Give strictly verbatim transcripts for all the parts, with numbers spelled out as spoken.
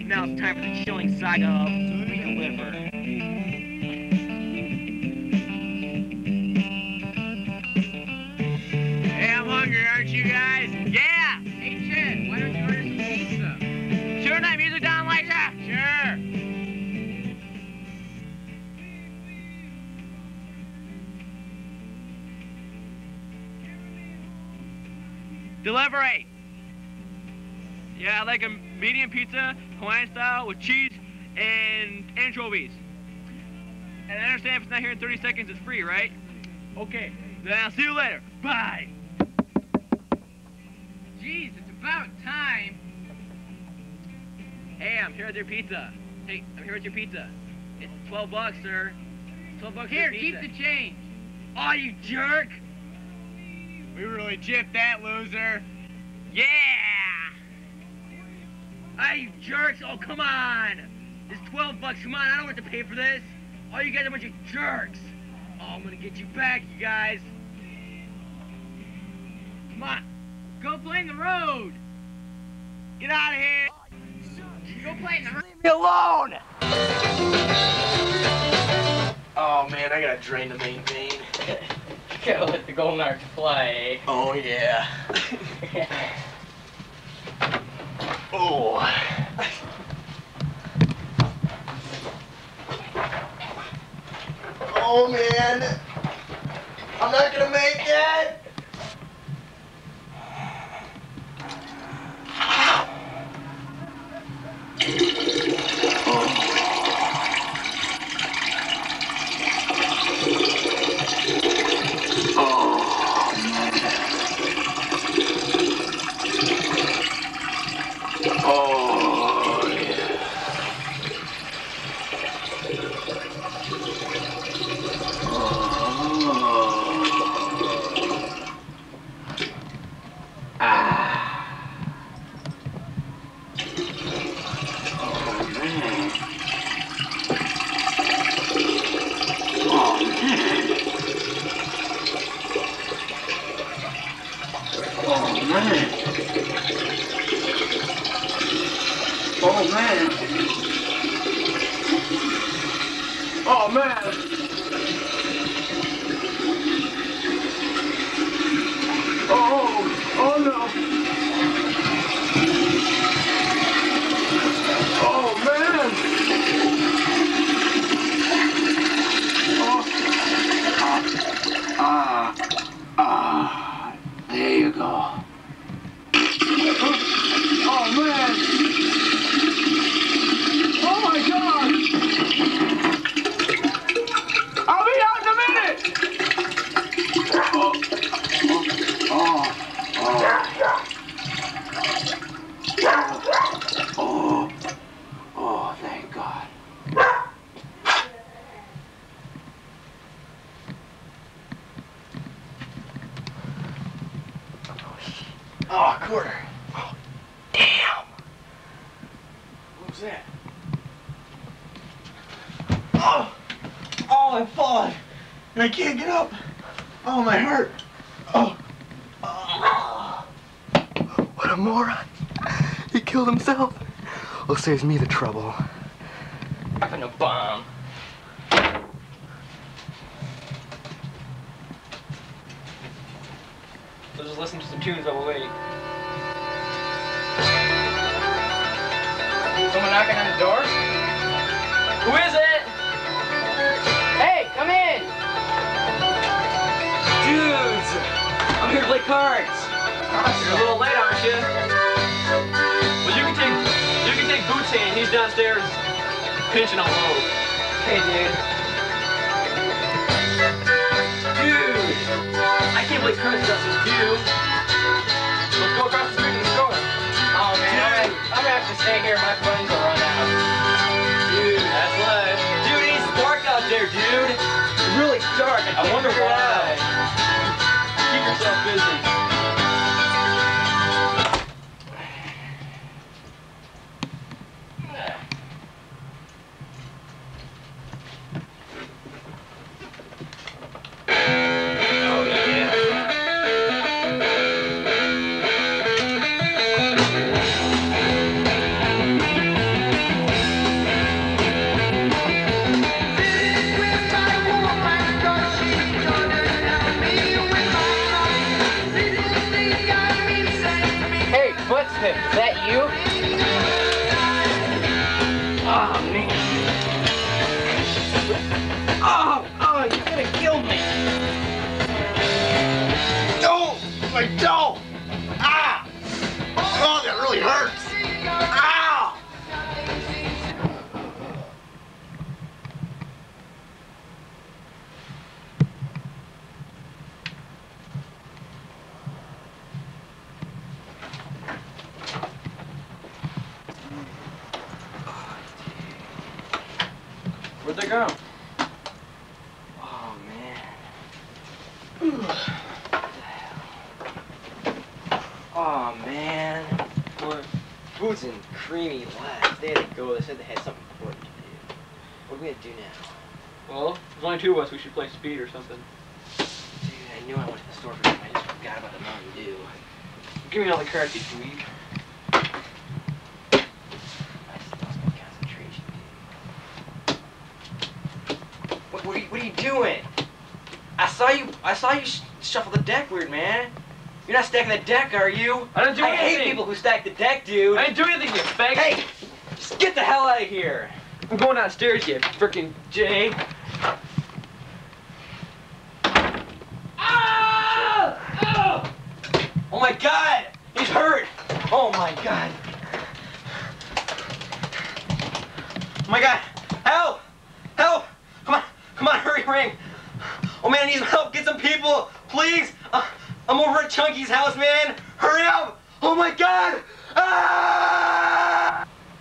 Now it's time for the chilling saga of Deliver. Hey, I'm hungry, aren't you guys? Yeah! Hey, Chet, why don't you order some pizza? Sure, that music down like that? Sure. Delivery! Yeah, I like a medium pizza, Hawaiian style, with cheese and anchovies. And I understand if it's not here in thirty seconds, it's free, right? Okay, then I'll see you later. Bye! Jeez, it's about time. Hey, I'm here with your pizza. Hey, I'm here with your pizza. It's twelve bucks, sir. twelve bucks Here, for pizza. keep the change. Oh, you jerk! We really gypped that loser. Yeah! Hey, you jerks! Oh, come on! It's twelve bucks, come on, I don't have to pay for this. Oh, you guys are a bunch of jerks. Oh, I'm gonna get you back, you guys. Come on. Go play in the road. Get out of here. Go play in the road. Leave me alone! Oh man, I gotta drain the main vein. Gotta let the golden arch fly. Oh yeah. Oh. Oh man, I'm not gonna make it. Oh, yeah. Oh. Ah. Oh, man. Oh, man. Oh, man. Oh man! Oh man! Oh! Oh no! Oh man! Oh! Ah! Ah! Ah! There you go. Oh, oh man! Oh my God! I'll be out in a minute! Oh, oh, oh, oh, oh, oh, thank God. Oh, a quarter. Oh, damn. What was that? Oh, oh, I'm falling, and I can't get up. Oh, my heart. Oh, oh. What a moron. He killed himself. Well, saves me the trouble. Dropping a bomb. Let's just listen to some tunes while we wait. Someone knocking on the door? Who is it? Hey, come in! Dudes! I'm here to play cards. You're a little late, aren't you? Well, you can take you can take Boots in. He's downstairs pinching on loaf. Hey, dude. Dude! I can't play cards without some dew. Let's go across the street to the store. Oh, man. I'm gonna have to stay here. My funds will run out. Dude, that's life. Dude, it's dark out there, dude. It's really dark. I, I wonder why. Keep yourself busy. Buttsniff, is that you? Oh, man. Oh, oh, you could have killed me. No! My toe! Ah! Oh, that really hurts! Ow! Where'd they go? Oh, man. Oh, man. What? Boots and creamy laps. They had to go. They said they had something important to do. What are we gonna do now? Well, there's only two of us. We should play speed or something. Dude, I knew I went to the store for them. I just forgot about the Mountain Dew. Give me all the cards, you dweeb. I just lost my concentration, dude. What, what, are you, what are you doing? I saw you. I saw you sh shuffle the deck weird, man. You're not stacking the deck, are you? I didn't do I anything. hate people who stack the deck, dude. I didn't do anything, you fag. Hey, just get the hell out of here. I'm going downstairs, you Frikin J. Ah! Oh! Oh my God, he's hurt. Oh my God. Oh my God, help! Help! Come on, come on, hurry, ring. Oh man, I need some help. Get some people, please. Uh, I'm over at Chunky's house, man. Hurry up! Oh my God! Ah!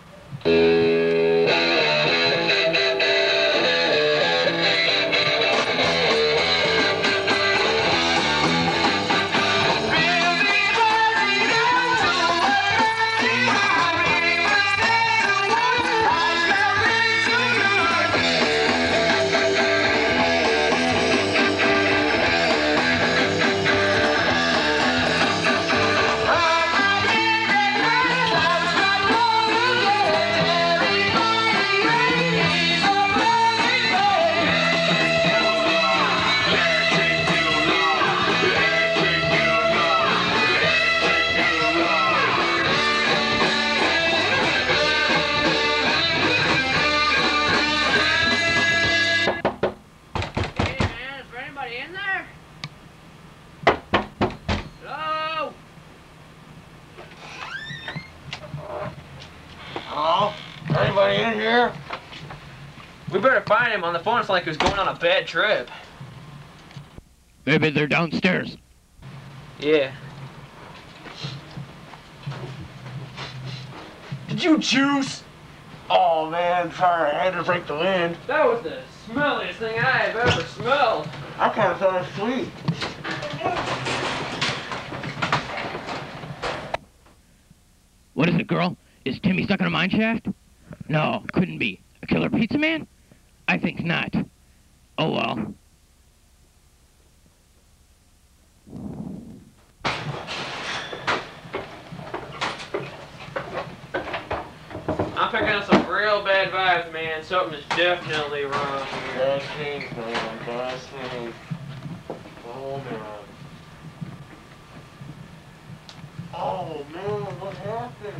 Anybody in here? We better find him. On the phone, it's like he was going on a bad trip. Maybe they're downstairs. Yeah. Did you juice? Oh man, sorry, I had to break the wind. That was the smelliest thing I have ever smelled. I kind of fell asleep. What is it, girl? Is Timmy stuck in a mine shaft? No, couldn't be. A killer pizza man? I think not. Oh well. I'm picking up some real bad vibes, man. Something is definitely wrong here. Bad things, man. Bad things. Oh man. Oh man, what happened?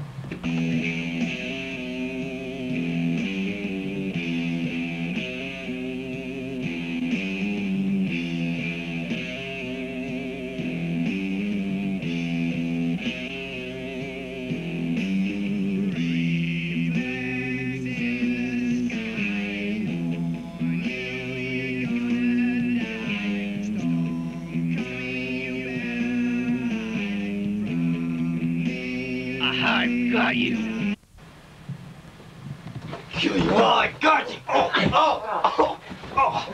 I've got you. Here you are, I got you. Oh, oh, oh, oh.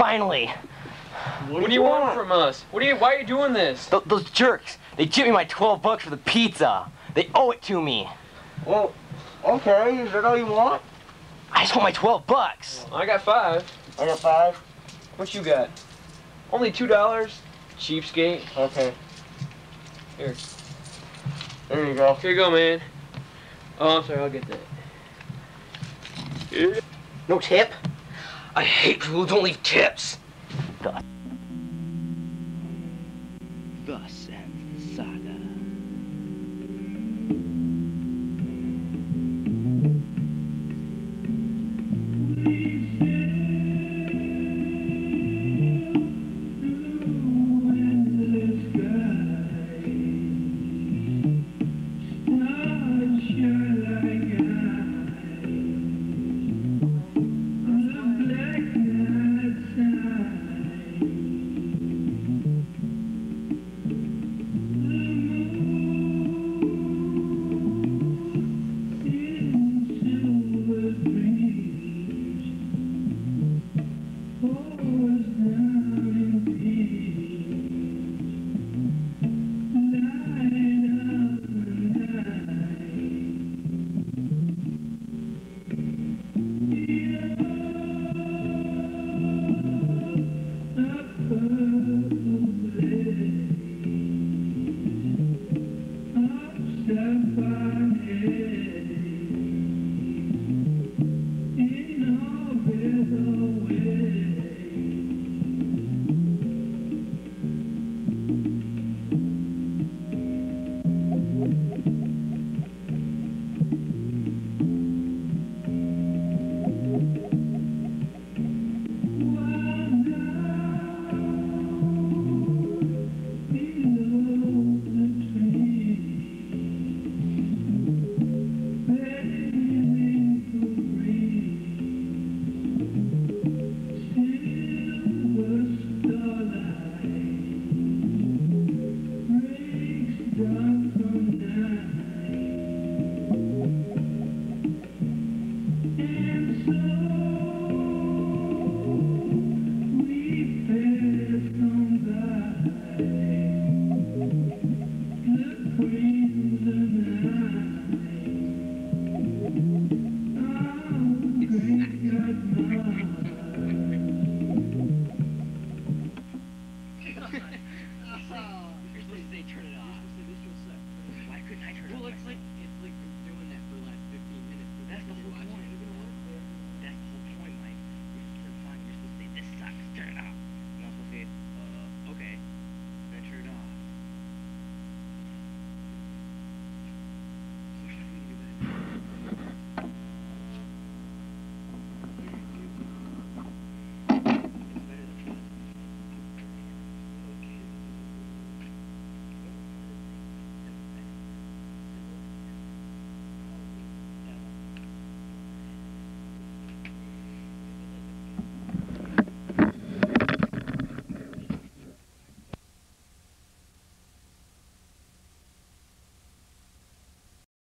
finally. What do you want from us? What do you? Why are you doing this? Th those jerks, they chipped me my twelve bucks for the pizza. They owe it to me. Well, okay, is that all you want? I just want my twelve bucks. I got five. I got five. What you got? Only two dollars. Cheapskate. Okay. Here. There you go. Here you go, man. Oh, I'm sorry. I'll get that. Here. No tip? I hate people who don't leave tips. Thus ends the saga. Oh,